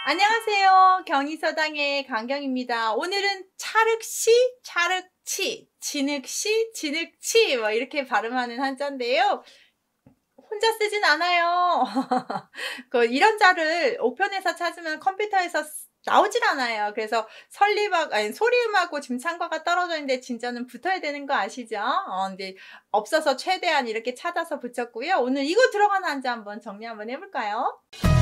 안녕하세요. 경의서당의 강경입니다. 오늘은 차륵시, 차륵치, 진흙시, 진흙치 뭐 이렇게 발음하는 한자인데요. 혼자 쓰진 않아요. 이런 자를 우편에서 찾으면 컴퓨터에서 나오질 않아요. 그래서 소리음하고 지금 창과가 떨어져 있는데 진짜는 붙어야 되는 거 아시죠? 근데 없어서 최대한 이렇게 찾아서 붙였고요. 오늘 이거 들어가는 한자 한번 정리 한번 해볼까요?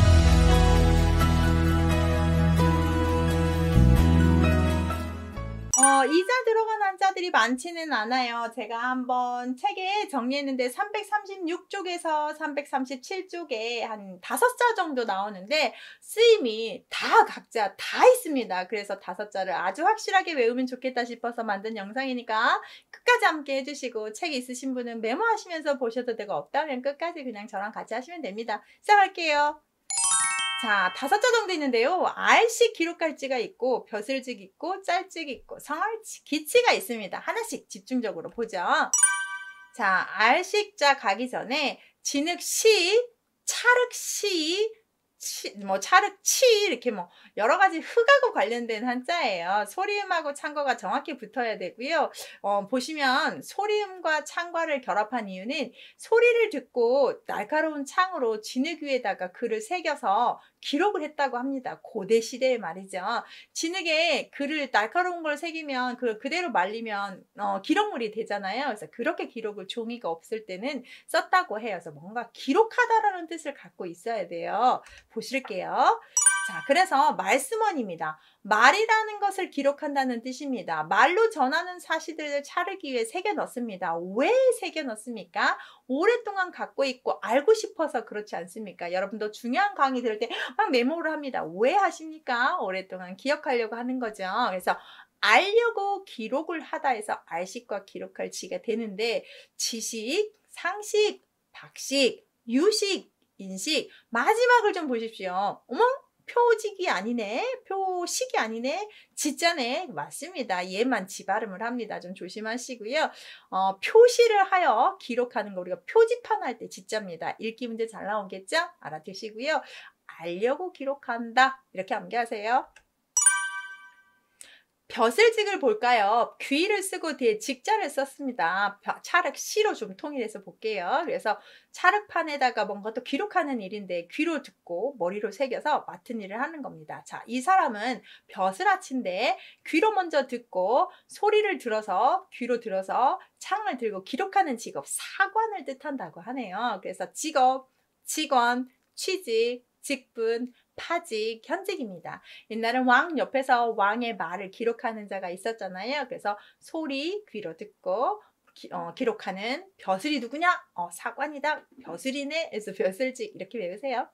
이자 들어간 한자들이 많지는 않아요. 제가 한번 책에 정리했는데 336쪽에서 337쪽에 한 5자 정도 나오는데 쓰임이 각자 다 있습니다. 그래서 5자를 아주 확실하게 외우면 좋겠다 싶어서 만든 영상이니까 끝까지 함께 해주시고 책 있으신 분은 메모하시면서 보셔도 되고 없다면 끝까지 그냥 저랑 같이 하시면 됩니다. 시작할게요. 자, 5자 정도 있는데요. 알씩 기록할 지가 있고, 벼슬직 있고, 짤직 있고, 성알치, 기치가 있습니다. 하나씩 집중적으로 보죠. 자, 알식자 가기 전에 진흙시, 차륵시, 차륵치 이렇게 여러 가지 흙하고 관련된 한자예요. 소리음하고 창과가 정확히 붙어야 되고요. 보시면 소리음과 창과를 결합한 이유는 소리를 듣고 날카로운 창으로 진흙 위에다가 글을 새겨서 기록을 했다고 합니다. 고대 시대에 말이죠. 진흙에 글을 날카로운 걸 새기면 그걸 그대로 말리면 기록물이 되잖아요. 그래서 그렇게 기록을 종이가 없을 때는 썼다고 해요. 그래서 뭔가 기록하다라는 뜻을 갖고 있어야 돼요. 보실게요. 자, 그래서 말씀원입니다. 말이라는 것을 기록한다는 뜻입니다. 말로 전하는 사실들을 차르기 위해 새겨 넣습니다. 왜 새겨 넣습니까? 오랫동안 갖고 있고 알고 싶어서 그렇지 않습니까? 여러분도 중요한 강의 들을 때 막 메모를 합니다. 왜 하십니까? 오랫동안 기억하려고 하는 거죠. 그래서 알려고 기록을 하다 해서 알식과 기록할 지가 되는데 지식, 상식, 박식, 유식, 인식 마지막을 좀 보십시오. 어머? 표직이 아니네. 표식이 아니네. 지자네. 맞습니다. 얘만 지 발음을 합니다. 좀 조심하시고요. 표시를 하여 기록하는 거 우리가 표지판 할 때 지자입니다. 읽기 문제 잘 나오겠죠? 알아두시고요. 알려고 기록한다. 이렇게 암기하세요. 벼슬직을 볼까요? 귀를 쓰고 뒤에 직자를 썼습니다. 차륵시로 좀 통일해서 볼게요. 그래서 차륵판에다가 뭔가 또 기록하는 일인데 귀로 듣고 머리로 새겨서 맡은 일을 하는 겁니다. 자, 이 사람은 벼슬아치인데 귀로 먼저 듣고 소리를 들어서 귀로 들어서 창을 들고 기록하는 직업 사관을 뜻한다고 하네요. 그래서 직업, 직원, 취직, 직분, 파직, 현직입니다. 옛날엔 왕 옆에서 왕의 말을 기록하는 자가 있었잖아요. 그래서 소리 귀로 듣고 기록하는 벼슬이 누구냐? 사관이다. 벼슬이네. 그래서 벼슬직 이렇게 외우세요.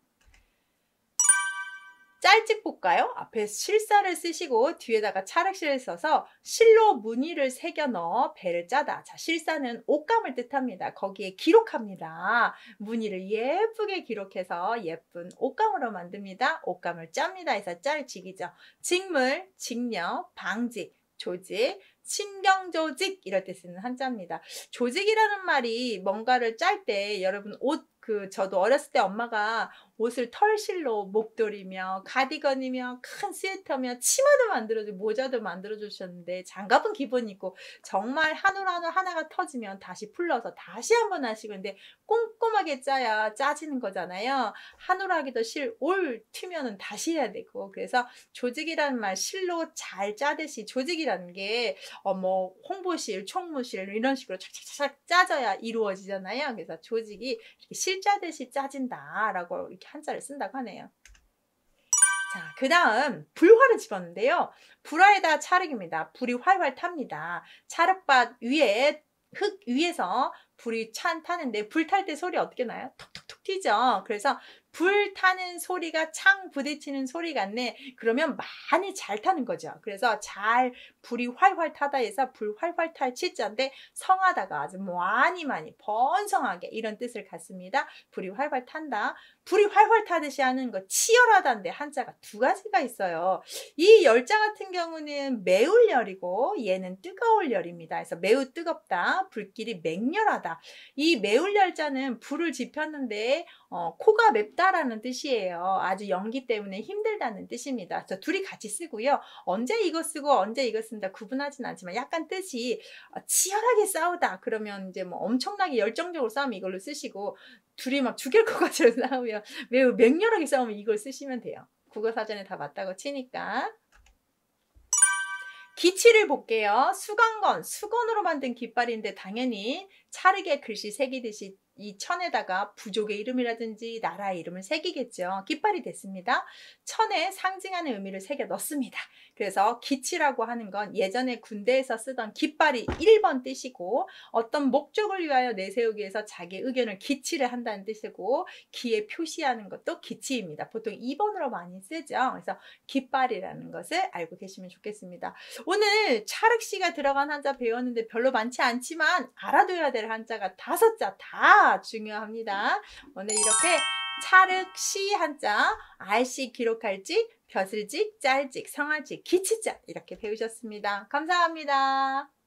짤찍 볼까요? 앞에 실사를 쓰시고 뒤에다가 차륵시를 써서 실로 무늬를 새겨 넣어 배를 짜다. 자, 실사는 옷감을 뜻합니다. 거기에 기록합니다. 무늬를 예쁘게 기록해서 예쁜 옷감으로 만듭니다. 옷감을 짭니다. 해서 짤직이죠. 직물, 직녀, 방직, 조직, 신경조직 이럴 때 쓰는 한자입니다. 조직이라는 말이 뭔가를 짤 때 여러분 저도 어렸을 때 엄마가 옷을 털실로 목도리며 가디건이며 큰 스웨터며 치마도 만들어주고 모자도 만들어주셨는데 장갑은 기본이고 정말 한 올 한 올 하나가 터지면 다시 풀러서 다시 한번 하시고 근데 꼼꼼하게 짜야 짜지는 거잖아요. 한 올 하기도 올 튀면은 다시 해야 되고 그래서 조직이라는 말 실로 잘 짜듯이 조직이라는 게 홍보실, 총무실 이런 식으로 착착착 짜져야 이루어지잖아요. 그래서 조직이 이렇게 실짜듯이 짜진다라고 이렇게 한자를 쓴다고 하네요. 자, 그 다음 불화를 집었는데요. 불화에다 차륵입니다. 불이 활활 탑니다. 차륵밭 위에 흙 위에서 불이 타는데 불 탈 때 소리 어떻게 나요? 톡톡톡 튀죠. 그래서 불 타는 소리가 창 부딪히는 소리 같네. 그러면 많이 잘 타는 거죠. 그래서 불이 활활 타다 해서 불 활활 탈 치자인데 성하다가 아주 많이 번성하게 이런 뜻을 갖습니다. 불이 활활 탄다. 불이 활활 타듯이 하는 거 치열하다인데 한자가 2가지가 있어요. 이 열자 같은 경우는 매울 열이고 얘는 뜨거울 열입니다. 그래서 매우 뜨겁다. 불길이 맹렬하다. 매울하다. 이 매울 열자는 불을 지폈는데 코가 맵다라는 뜻이에요. 아주 연기 때문에 힘들다는 뜻입니다. 그래서 둘이 같이 쓰고요. 언제 이거 쓰고 언제 이거 쓴다 구분하진 않지만 약간 뜻이 치열하게 싸우다 그러면 이제 뭐 엄청나게 열정적으로 싸우면 이걸로 쓰시고, 둘이 막 죽일 것 같이 싸우면, 매우 맹렬하게 싸우면 이걸 쓰시면 돼요. 국어사전에 다 맞다고 치니까. 기치를 볼게요. 수건건, 수건으로 만든 깃발인데 당연히 차르게 글씨 새기듯이 이 천에다가 부족의 이름이라든지 나라의 이름을 새기겠죠. 깃발이 됐습니다. 천에 상징하는 의미를 새겨 넣습니다. 그래서 기치라고 하는 건 예전에 군대에서 쓰던 깃발이 1번 뜻이고, 어떤 목적을 위하여 내세우기 위해서 자기 의견을 기치를 한다는 뜻이고, 기에 표시하는 것도 기치입니다. 보통 2번으로 많이 쓰죠. 그래서 깃발이라는 것을 알고 계시면 좋겠습니다. 오늘 차륵시가 들어간 한자 배웠는데 별로 많지 않지만 알아둬야 될 한자가 5자 다 중요합니다. 오늘 이렇게 차륵시 한자, 알씨 기록할지, 벼슬직, 짤직, 성할직, 기치자 이렇게 배우셨습니다. 감사합니다.